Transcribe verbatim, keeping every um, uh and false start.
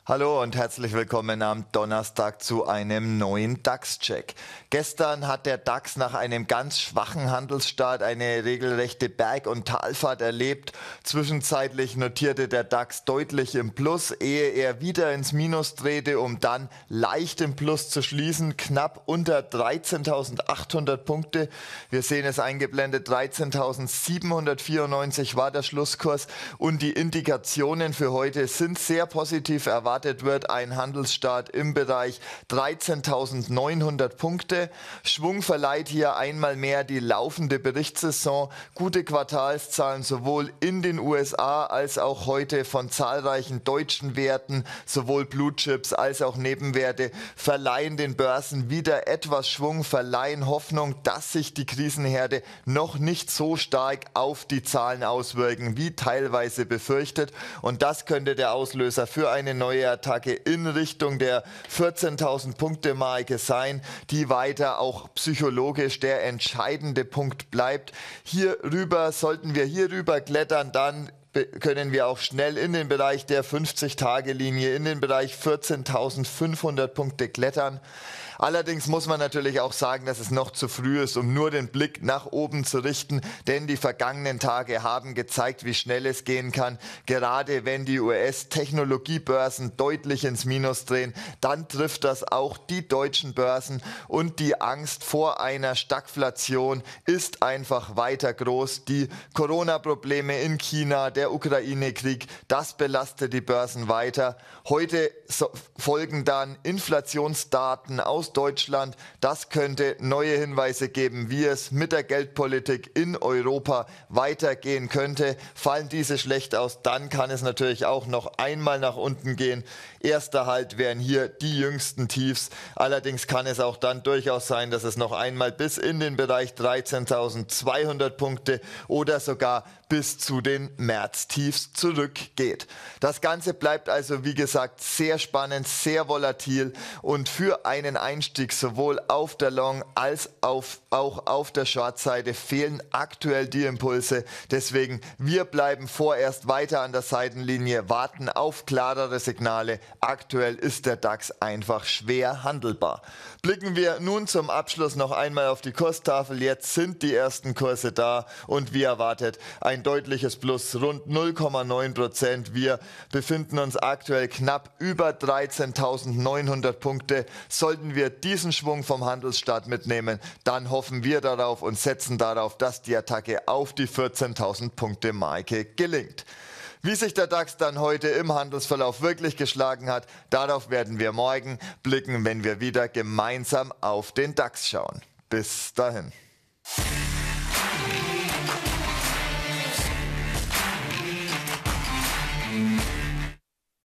Hallo und herzlich willkommen am Donnerstag zu einem neuen DAX-Check. Gestern hat der DAX nach einem ganz schwachen Handelsstart eine regelrechte Berg- und Talfahrt erlebt. Zwischenzeitlich notierte der DAX deutlich im Plus, ehe er wieder ins Minus drehte, um dann leicht im Plus zu schließen, knapp unter dreizehntausendachthundert Punkte. Wir sehen es eingeblendet, dreizehntausendsiebenhundertvierundneunzig war der Schlusskurs und die Indikationen für heute sind sehr positiv erwartet. Erwartet wird ein Handelsstart im Bereich dreizehntausendneunhundert Punkte. Schwung verleiht hier einmal mehr die laufende Berichtssaison. Gute Quartalszahlen sowohl in den U S A als auch heute von zahlreichen deutschen Werten, sowohl Blue Chips als auch Nebenwerte, verleihen den Börsen wieder etwas Schwung, verleihen Hoffnung, dass sich die Krisenherde noch nicht so stark auf die Zahlen auswirken, wie teilweise befürchtet. Und das könnte der Auslöser für eine neue Attacke in Richtung der vierzehntausend Punkte Marke sein, die weiter auch psychologisch der entscheidende Punkt bleibt. Hierüber, sollten wir hierüber klettern, dann können wir auch schnell in den Bereich der fünfzig-Tage-Linie, in den Bereich vierzehntausendfünfhundert Punkte klettern. Allerdings muss man natürlich auch sagen, dass es noch zu früh ist, um nur den Blick nach oben zu richten, denn die vergangenen Tage haben gezeigt, wie schnell es gehen kann. Gerade wenn die U S-Technologiebörsen deutlich ins Minus drehen, dann trifft das auch die deutschen Börsen und die Angst vor einer Stagflation ist einfach weiter groß. Die Corona-Probleme in China, der Ukraine-Krieg, das belastet die Börsen weiter. Heute so folgen dann Inflationsdaten aus Deutschland. Das könnte neue Hinweise geben, wie es mit der Geldpolitik in Europa weitergehen könnte. Fallen diese schlecht aus, dann kann es natürlich auch noch einmal nach unten gehen. Erster Halt wären hier die jüngsten Tiefs. Allerdings kann es auch dann durchaus sein, dass es noch einmal bis in den Bereich dreizehntausendzweihundert Punkte oder sogar bis zu den Märztiefs zurückgeht. Das Ganze bleibt also, wie gesagt, sehr spannend, sehr volatil und für einen Einstieg sowohl auf der Long- als auf, auch auf der Short-Seite fehlen aktuell die Impulse. Deswegen, wir bleiben vorerst weiter an der Seitenlinie, warten auf klarere Signale. Aktuell ist der DAX einfach schwer handelbar. Blicken wir nun zum Abschluss noch einmal auf die Kurstafel. Jetzt sind die ersten Kurse da und wie erwartet ein deutliches Plus, rund null Komma neun Prozent. Wir befinden uns aktuell knapp über dreizehntausendneunhundert Punkte. Sollten wir diesen Schwung vom Handelsstart mitnehmen, dann hoffen wir darauf und setzen darauf, dass die Attacke auf die vierzehntausend Punkte Marke gelingt. Wie sich der DAX dann heute im Handelsverlauf wirklich geschlagen hat, darauf werden wir morgen blicken, wenn wir wieder gemeinsam auf den DAX schauen. Bis dahin.